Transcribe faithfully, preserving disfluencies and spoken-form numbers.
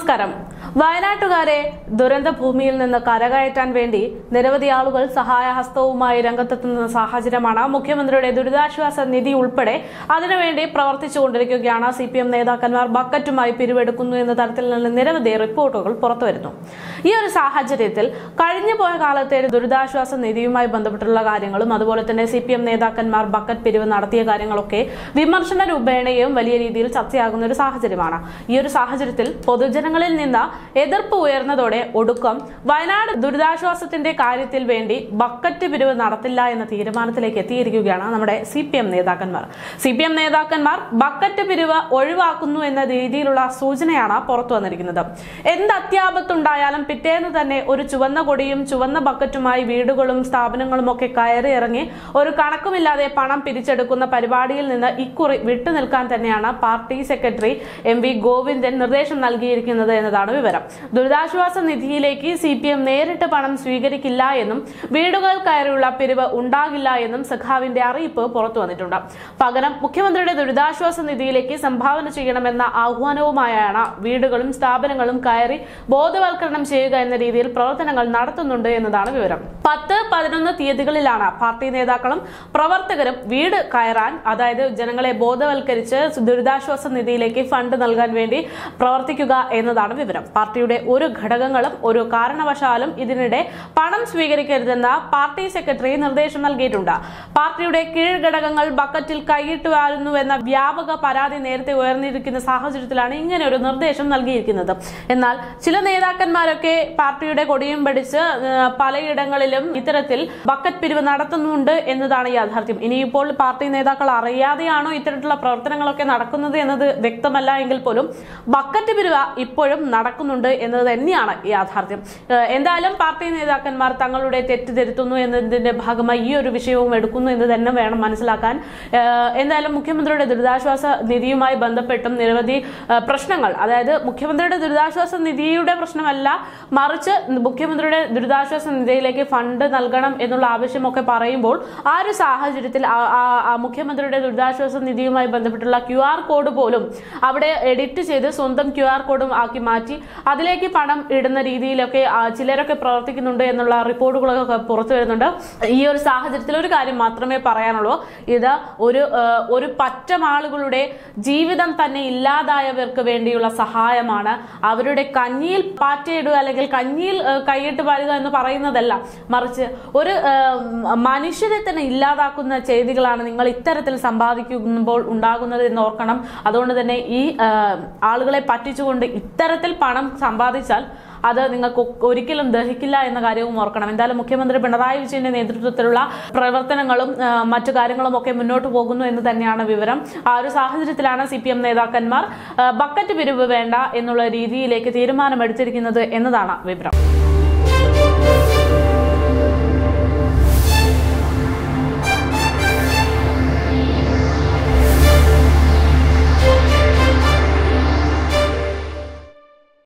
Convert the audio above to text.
നമസ്കാരം. വയനാട്ടുകാരെ ദുരന്ത ഭൂമിയിൽ നിന്ന് കരകയറ്റാൻ വേണ്ടി നിരവധി ആളുകൾ സഹായഹസ്തവുമായി രംഗത്തെത്തുന്ന സാഹചര്യമാണ്. മുഖ്യമന്ത്രിയുടെ ദുരിതാശ്വാസ നിധി ഉൾപ്പെടെ അതിനുവേണ്ടി പ്രവർത്തിച്ചുകൊണ്ടിരിക്കുകയാണ്. സി പി എം നേതാക്കന്മാർ ബക്കറ്റുമായി പിരിവെടുക്കുന്നു എന്ന തരത്തിൽ നിന്ന് നിരവധി റിപ്പോർട്ടുകൾ പുറത്തുവരുന്നു. ഈ ഒരു സാഹചര്യത്തിൽ കഴിഞ്ഞുപോയ കാലത്തെ ദുരിതാശ്വാസ നിധിയുമായി ബന്ധപ്പെട്ടുള്ള കാര്യങ്ങളും അതുപോലെ തന്നെ സി പി എം നേതാക്കന്മാർ ബക്കറ്റ് പിരിവ് നടത്തിയ കാര്യങ്ങളൊക്കെ വിമർശന രൂപേണയും വലിയ രീതിയിൽ ചർച്ചയാകുന്ന ഒരു സാഹചര്യമാണ്. ഈ ഒരു സാഹചര്യത്തിൽ പൊതുജനങ്ങളിൽ നിന്ന് എതിർപ്പ് ഉയർന്നതോടെ ഒടുക്കം വയനാട് ദുരിതാശ്വാസത്തിന്റെ കാര്യത്തിൽ വേണ്ടി ബക്കറ്റ് പിരിവ് നടത്തില്ല എന്ന തീരുമാനത്തിലേക്ക് എത്തിയിരിക്കുകയാണ് നമ്മുടെ സി പി എം നേതാക്കന്മാർ. സി പി എം നേതാക്കന്മാർ ബക്കറ്റ് പിരിവ് ഒഴിവാക്കുന്നു എന്ന രീതിയിലുള്ള സൂചനയാണ് പുറത്തു വന്നിരിക്കുന്നത്. എന്ത് അത്യാപത്തുണ്ടായാലും പിറ്റേന്ന് തന്നെ ഒരു ചുവന്ന കൊടിയും ചുവന്ന ബക്കറ്റുമായി വീടുകളും സ്ഥാപനങ്ങളും ഒക്കെ കയറി ഇറങ്ങി ഒരു കണക്കുമില്ലാതെ പണം പിരിച്ചെടുക്കുന്ന പരിപാടിയിൽ നിന്ന് ഇക്കുറി വിട്ടുനിൽക്കാൻ തന്നെയാണ് party secretary M V Govindan നിർദ്ദേശം നൽകിയിരിക്കുന്നത് എന്നതാണ് വിവരം. ദുരിതാശ്വാസ നിധിയിലേക്ക് സി പി എം നേരിട്ട് പണം സ്വീകരിക്കില്ല എന്നും വീടുകൾ കയറിയുള്ള പിരിവ് ഉണ്ടാകില്ല എന്നും സഖാവിന്റെ അറിയിപ്പ് പുറത്തു വന്നിട്ടുണ്ട്. പകരം മുഖ്യമന്ത്രിയുടെ ദുരിതാശ്വാസ നിധിയിലേക്ക് സംഭാവന ചെയ്യണമെന്ന ആഹ്വാനവുമായാണ് വീടുകളും സ്ഥാപനങ്ങളും കയറി ബോധവൽക്കരണം ചെയ്യുക എന്ന രീതിയിൽ പ്രവർത്തനങ്ങൾ നടത്തുന്നുണ്ട് എന്നതാണ് വിവരം. പത്ത് പതിനൊന്ന് തീയതികളിലാണ് പാർട്ടി നേതാക്കളും പ്രവർത്തകരും വീട് കയറാൻ, അതായത് ജനങ്ങളെ ബോധവൽക്കരിച്ച് ദുരിതാശ്വാസ നിധിയിലേക്ക് ഫണ്ട് നൽകാൻ വേണ്ടി പ്രവർത്തിക്കുക എന്നതാണ് വിവരം. പാർട്ടിയുടെ ഒരു ഘടകങ്ങളും ഒരു കാരണവശാലും ഇതിനിടെ പണം സ്വീകരിക്കരുതെന്ന് പാർട്ടി സെക്രട്ടറി നിർദ്ദേശം നൽകിയിട്ടുണ്ട്. പാർട്ടിയുടെ കീഴ്ഘടകങ്ങൾ ബക്കറ്റിൽ കൈയിട്ട് വാരുന്നുവെന്ന വ്യാപക പരാതി നേരത്തെ ഉയർന്നിരിക്കുന്ന സാഹചര്യത്തിലാണ് ഇങ്ങനെ ഒരു നിർദ്ദേശം നൽകിയിരിക്കുന്നത്. എന്നാൽ ചില നേതാക്കന്മാരൊക്കെ പാർട്ടിയുടെ കൊടിയും പിടിച്ച് പലയിടങ്ങളിലും ഇത്തരത്തിൽ ബക്കറ്റ് പിരിവ് നടത്തുന്നുണ്ട് എന്നതാണ് യാഥാർത്ഥ്യം. ഇനിയിപ്പോൾ പാർട്ടി നേതാക്കൾ അറിയാതെയാണോ ഇത്തരത്തിലുള്ള പ്രവർത്തനങ്ങളൊക്കെ നടക്കുന്നത് എന്നത് വ്യക്തമല്ല എങ്കിൽ പോലും ബക്കറ്റ് പിരിവ് ഇപ്പോഴും നടക്കുന്നുണ്ട് എന്നത് തന്നെയാണ് യാഥാർത്ഥ്യം. എന്തായാലും പാർട്ടി നേതാക്കന്മാർ തങ്ങളുടെ തെറ്റ് തിരുത്തുന്നു എന്നതിന്റെ ഭാഗമായി ഈ ഒരു വിഷയവും എടുക്കുന്നു എന്ന് തന്നെ വേണം മനസ്സിലാക്കാൻ. എന്തായാലും മുഖ്യമന്ത്രിയുടെ ദുരിതാശ്വാസ നിധിയുമായി ബന്ധപ്പെട്ടും നിരവധി പ്രശ്നങ്ങൾ, അതായത് മുഖ്യമന്ത്രിയുടെ ദുരിതാശ്വാസ നിധിയുടെ പ്രശ്നമല്ല, മറിച്ച് മുഖ്യമന്ത്രിയുടെ ദുരിതാശ്വാസ നിധിയിലേക്ക് ഫണ്ട് നൽകണം എന്നുള്ള ആവശ്യമൊക്കെ പറയുമ്പോൾ ആ ഒരു സാഹചര്യത്തിൽ മുഖ്യമന്ത്രിയുടെ ദുരിതാശ്വാസ നിധിയുമായി ബന്ധപ്പെട്ടുള്ള ക്യു ആർ കോഡ് പോലും അവിടെ എഡിറ്റ് ചെയ്ത് സ്വന്തം ക്യു ആർ കോഡും ആക്കി മാറ്റി അതിലേക്ക് പണം ഇടുന്ന രീതിയിലൊക്കെ ചിലരൊക്കെ പ്രവർത്തിക്കുന്നുണ്ട് എന്നുള്ള റിപ്പോർട്ടുകളൊക്കെ പുറത്തു വരുന്നുണ്ട്. ഈ ഒരു സാഹചര്യത്തിൽ ഒരു കാര്യം മാത്രമേ പറയാനുള്ളൂ. ഇത് ഒരു ഒരു പറ്റം ആളുകളുടെ ജീവിതം തന്നെ ഇല്ലാതായവർക്ക് വേണ്ടിയുള്ള സഹായമാണ്. അവരുടെ കഞ്ഞിയിൽ പാറ്റയിടുക അല്ലെങ്കിൽ കഞ്ഞിയിൽ കൈയിട്ട് വാരുക എന്ന് പറയുന്നതല്ല, മറിച്ച് ഒരു മനുഷ്യരെ തന്നെ ഇല്ലാതാക്കുന്ന ചെയ്തികളാണ് നിങ്ങൾ ഇത്തരത്തിൽ സമ്പാദിക്കുമ്പോൾ ഉണ്ടാകുന്നത് എന്ന് ഓർക്കണം. അതുകൊണ്ട് തന്നെ ഈ ആളുകളെ പറ്റിച്ചുകൊണ്ട് ഇത്തരത്തിൽ പണം സമ്പാദിച്ചാൽ അത് നിങ്ങൾക്ക് ഒരിക്കലും ദഹിക്കില്ല എന്ന കാര്യവും ഓർക്കണം. എന്തായാലും മുഖ്യമന്ത്രി പിണറായി വിജയന്റെ നേതൃത്വത്തിലുള്ള പ്രവർത്തനങ്ങളും മറ്റു കാര്യങ്ങളും ഒക്കെ മുന്നോട്ട് പോകുന്നു എന്ന് തന്നെയാണ് വിവരം. ആ ഒരു സാഹചര്യത്തിലാണ് സി പി എം നേതാക്കന്മാർ ബക്കറ്റ് പിരിവ് വേണ്ട എന്നുള്ള രീതിയിലേക്ക് തീരുമാനമെടുത്തിരിക്കുന്നത് എന്നതാണ് വിവരം.